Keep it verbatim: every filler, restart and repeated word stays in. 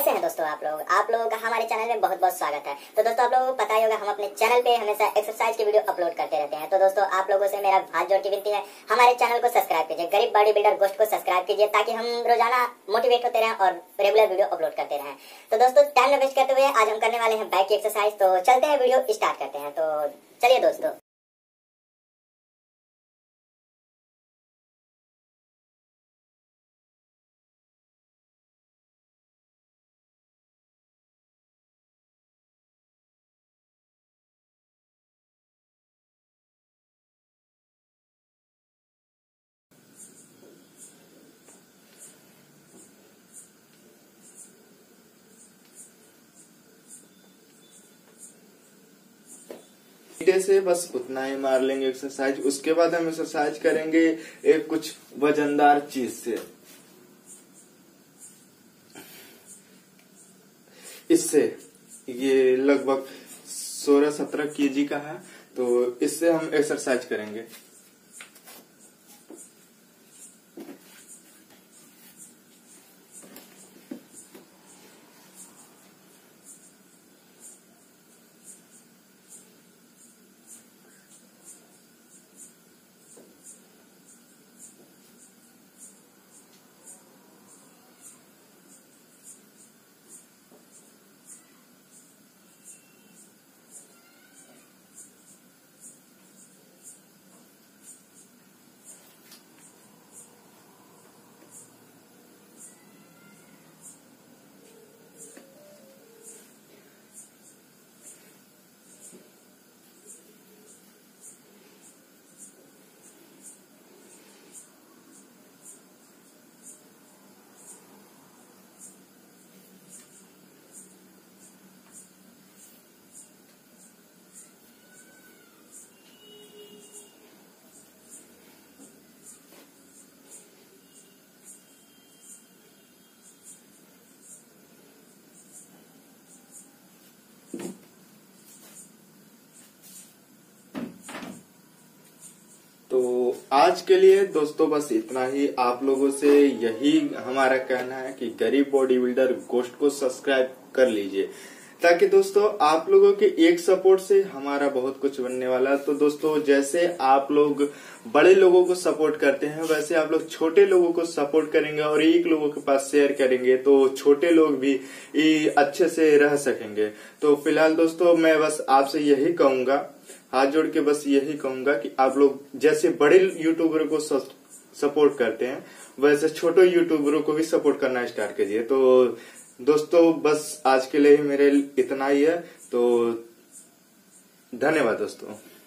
कैसे हैं दोस्तों आप लोग आप लोगों का हमारे चैनल में बहुत बहुत स्वागत है। तो दोस्तों आप लोगों को पता ही होगा हम अपने चैनल पे हमेशा एक्सरसाइज की वीडियो अपलोड करते रहते हैं। तो दोस्तों आप लोगों से मेरा हाथ जोड़ की विनती है, हमारे चैनल को सब्सक्राइब कीजिए, गरीब बॉडी बिल्डर गोष्ट को सब्सक्राइब कीजिए ताकि हम रोजाना मोटिवेट होते रहें और रेगुलर वीडियो अपलोड करते रहें। तो दोस्तों टाइम न वेस्ट करते हुए आज हम करने वाले हैं बैक की एक्सरसाइज। तो चलते हैं वीडियो स्टार्ट करते हैं। तो चलिए दोस्तों। ईटे से बस उतना ही मार लेंगे एक्सरसाइज। उसके बाद हम एक्सरसाइज करेंगे एक कुछ वजनदार चीज से। इससे ये लगभग सोलह सत्रह केजी का है, तो इससे हम एक्सरसाइज करेंगे। तो आज के लिए दोस्तों बस इतना ही। आप लोगों से यही हमारा कहना है कि गरीब बॉडी बिल्डर गोष्ट को सब्सक्राइब कर लीजिए, ताकि दोस्तों आप लोगों के एक सपोर्ट से हमारा बहुत कुछ बनने वाला है। तो दोस्तों जैसे आप लोग बड़े लोगों को सपोर्ट करते हैं, वैसे आप लोग छोटे लोगों को सपोर्ट करेंगे और एक लोगों के पास शेयर करेंगे तो छोटे लोग भी अच्छे से रह सकेंगे। तो फिलहाल दोस्तों मैं बस आपसे यही कहूंगा, हाथ जोड़ के बस यही कहूंगा कि आप लोग जैसे बड़े यूट्यूबरों को सपोर्ट करते हैं, वैसे छोटे यूट्यूबरों को भी सपोर्ट करना स्टार्ट कीजिए। तो दोस्तों बस आज के लिए मेरे इतना ही है। तो धन्यवाद दोस्तों।